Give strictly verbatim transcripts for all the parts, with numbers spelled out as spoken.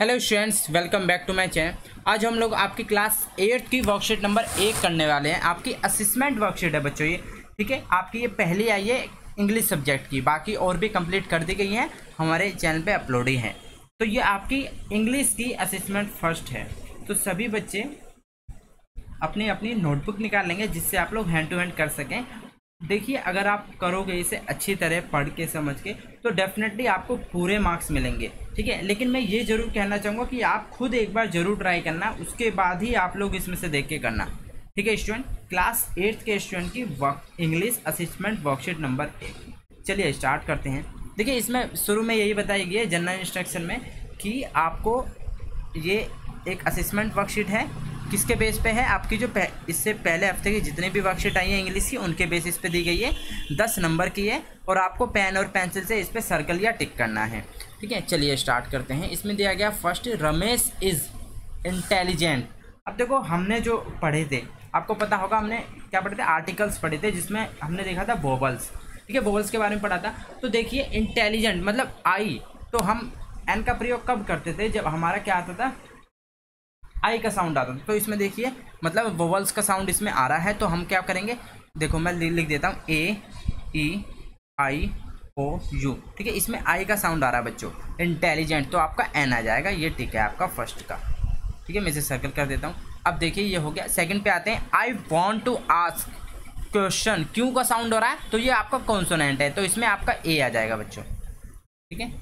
Hello students, welcome back to my channel. आज हम लोग आपकी क्लास एट्थ की वर्कशीट नंबर एक करने वाले हैं। आपकी असेसमेंट वर्कशीट है बच्चों ये, ठीक है। आपकी ये पहली आई है इंग्लिश सब्जेक्ट की, बाकी और भी कंप्लीट कर दी गई हैं, हमारे चैनल पे अपलोड ही हैं। तो ये आपकी इंग्लिश की असेसमेंट फर्स्ट है। तो सभी बच्चे अपनी अपनी नोटबुक निकाल लेंगे जिससे आप लोग हैंड टू हैंड कर सकें। देखिए, अगर आप करोगे इसे अच्छी तरह पढ़ के समझ के तो डेफिनेटली आपको पूरे मार्क्स मिलेंगे, ठीक है। लेकिन मैं ये ज़रूर कहना चाहूँगा कि आप खुद एक बार ज़रूर ट्राई करना, उसके बाद ही आप लोग इसमें से देख के करना, ठीक है स्टूडेंट। क्लास एट्थ के स्टूडेंट की work English assessment worksheet number एक। चलिए स्टार्ट करते हैं। देखिए, इसमें शुरू में यही बताई गई है जनरल इंस्ट्रक्शन में कि आपको ये एक असेसमेंट वर्कशीट है। किसके बेस पे है? आपकी जो पह, इससे पहले हफ्ते की जितनी भी वर्कशीट आई है इंग्लिश की, उनके बेसिस पे दी गई है। दस नंबर की है और आपको पेन और पेंसिल से इस पर सर्कल या टिक करना है, ठीक है। चलिए स्टार्ट करते हैं। इसमें दिया गया फर्स्ट, रमेश इज़ इंटेलिजेंट। अब देखो, हमने जो पढ़े थे, आपको पता होगा हमने क्या पढ़े थे, आर्टिकल्स पढ़े थे, जिसमें हमने देखा था वोवल्स, ठीक है, वोवल्स के बारे में पढ़ा था। तो देखिए, इंटेलिजेंट मतलब आई, तो हम एन का प्रयोग कब करते थे? जब हमारा क्या आता था, आई का साउंड आता था। तो इसमें देखिए, मतलब वोवल्स का साउंड इसमें आ रहा है, तो हम क्या करेंगे, देखो मैं लिख देता हूँ ए ई आई ओ यू, ठीक है। इसमें आई का साउंड आ रहा है बच्चों, इंटेलिजेंट, तो आपका एन आ जाएगा, ये ठीक है आपका फर्स्ट का, ठीक है। मैं इसे सर्कल कर देता हूँ। अब देखिए, ये हो गया। सेकंड पे आते हैं, I want to ask question. क्यों का साउंड हो रहा है, तो ये आपका कॉन्सोनेंट है, तो इसमें आपका ए आ जाएगा बच्चों, ठीक है।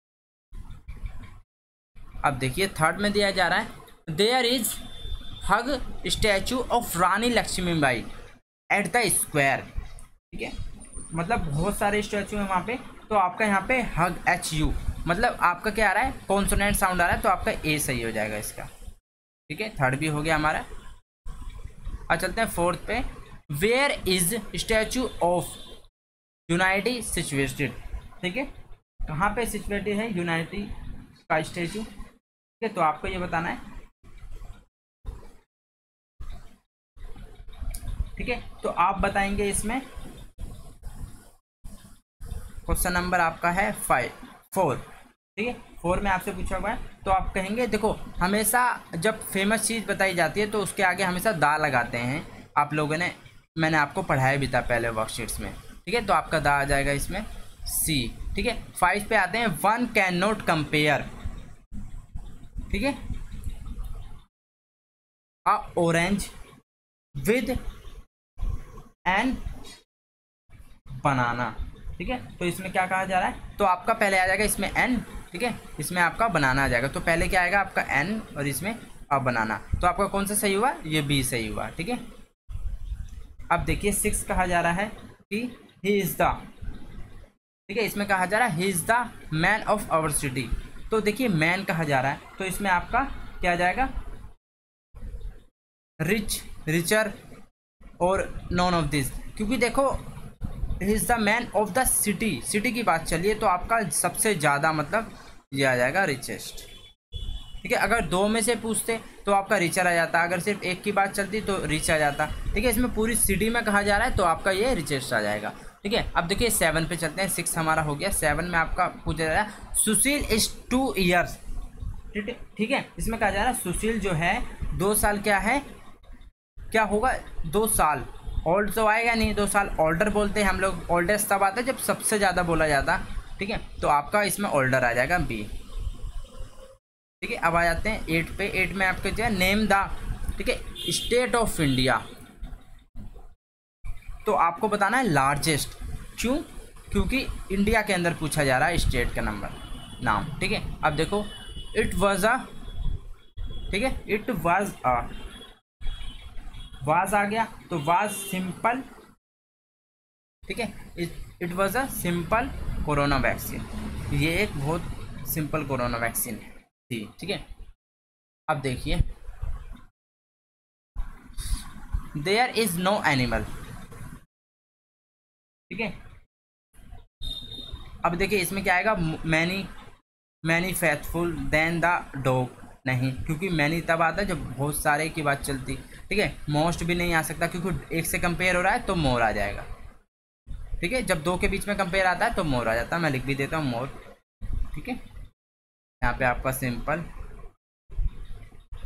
अब देखिए, थर्ड में दिया जा रहा है, there is huge statue of Rani Lakshmibai at the square, ठीक है। मतलब बहुत सारे स्टैचू हैं वहाँ पे, तो आपका यहाँ पे हग एच यू, मतलब आपका क्या आ रहा है, कॉन्सोनेंट साउंड आ रहा है, तो आपका ए सही हो जाएगा इसका, ठीक है। थर्ड भी हो गया हमारा। अब चलते हैं फोर्थ पे, where is Statue of Unity situated, ठीक है। कहाँ पे सिचुएटेड है यूनाइटी का स्टैचू, ठीक है, तो आपको ये बताना है, ठीक है। तो आप बताएंगे इसमें, क्वेश्चन नंबर आपका है फाइव फोर, ठीक है। फोर में आपसे पूछा हुआ है, तो आप कहेंगे, देखो हमेशा जब फेमस चीज़ बताई जाती है तो उसके आगे हमेशा दा लगाते हैं। आप लोगों ने, मैंने आपको पढ़ाया भी था पहले वर्कशीट्स में, ठीक है। तो आपका दा आ जाएगा इसमें सी, ठीक है। फाइव पे आते हैं, वन कैन नॉट कंपेयर, ठीक है, a orange with an banana, ठीक है। तो इसमें क्या कहा जा रहा है, तो आपका पहले आ जाएगा इसमें एन, ठीक है, इसमें आपका बनाना आ जाएगा। तो पहले क्या आएगा आपका एन और इसमें अब बनाना, तो आपका कौन सा सही हुआ, ये बी सही हुआ, ठीक है। अब देखिए, सिक्स कहा जा रहा है कि ही इज़ द, ठीक है, इसमें कहा जा रहा है he is the man of our city. तो देखिए, मैन कहा जा रहा है, तो इसमें आपका क्या आ जाएगा, रिच, रिचर और नॉन ऑफ दिस, क्योंकि देखो he is the man of the city, city की बात चलिए, तो आपका सबसे ज़्यादा मतलब ये आ जाएगा रिचेस्ट, ठीक है। अगर दो में से पूछते तो आपका रिचर आ जाता, अगर सिर्फ एक की बात चलती तो रिच आ जाता, ठीक है। इसमें पूरी सिटी में कहा जा रहा है, तो आपका ये रिचेस्ट आ जाएगा, ठीक है। अब देखिए, सेवन पे चलते हैं। सिक्स हमारा हो गया। सेवन में आपका पूछा जा रहा है, सुशील इज टू ईयर्स, ठीक है, ठीक है। इसमें कहा जा रहा है सुशील जो है दो साल क्या है, क्या होगा, दो साल ओल्ड तो आएगा नहीं, दो साल ओल्डर बोलते हैं हम लोग। ओल्डेस्ट तब आता है जब सबसे ज़्यादा बोला जाता, ठीक है। तो आपका इसमें ओल्डर आ जाएगा बी, ठीक है। अब आ जाते हैं एट पे। एट में आपके जो है, नेम द, ठीक है, स्टेट ऑफ इंडिया, तो आपको बताना है लार्जेस्ट। क्यों? क्योंकि इंडिया के अंदर पूछा जा रहा है स्टेट का नंबर, नाम, ठीक है। अब देखो, इट वाज अ, ठीक है, इट वाज अ, वाज आ गया, तो वाज सिंपल, ठीक है, it it was a simple corona vaccine, ये एक बहुत सिंपल कोरोना वैक्सीन थी, ठीक है। अब देखिए, देयर इज नो एनिमल, ठीक है। अब देखिए, इसमें क्या आएगा, many many faithful then the dog, नहीं, क्योंकि मैनी तब आता है जब बहुत सारे की बात चलती, ठीक है। मोस्ट भी नहीं आ सकता, क्योंकि एक से कंपेयर हो रहा है तो मोर आ जाएगा, ठीक है। जब दो के बीच में कंपेयर आता है तो मोर आ जाता है, मैं लिख भी देता हूँ मोर, ठीक है। यहाँ पे आपका सिंपल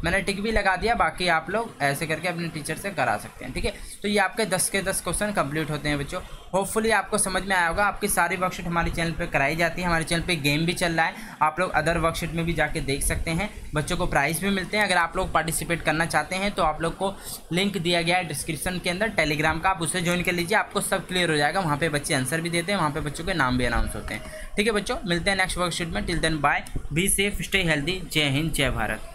मैंने टिक भी लगा दिया, बाकी आप लोग ऐसे करके अपने टीचर से करा सकते हैं, ठीक है। तो ये आपके दस के दस क्वेश्चन कंप्लीट होते हैं बच्चों। होपफुली आपको समझ में आया होगा। आपकी सारी वर्कशीट हमारे चैनल पे कराई जाती है। हमारे चैनल पे गेम भी चल रहा है, आप लोग अदर वर्कशीट में भी जाके देख सकते हैं। बच्चों को प्राइज़ भी मिलते हैं। अगर आप लोग पार्टिसिपेट करना चाहते हैं तो आप लोग को लिंक दिया गया है डिस्क्रिप्शन के अंदर टेलीग्राम का, आप उसे ज्वाइन कर लीजिए, आपको सब क्लियर हो जाएगा। वहाँ पे बच्चे आंसर भी देते हैं, वहाँ पे बच्चों के नाम भी अनाउंस होते हैं, ठीक है बच्चों। मिलते हैं नेक्स्ट वर्कशीट में। Till then bye, be safe, stay healthy. Jai Hind, जय भारत।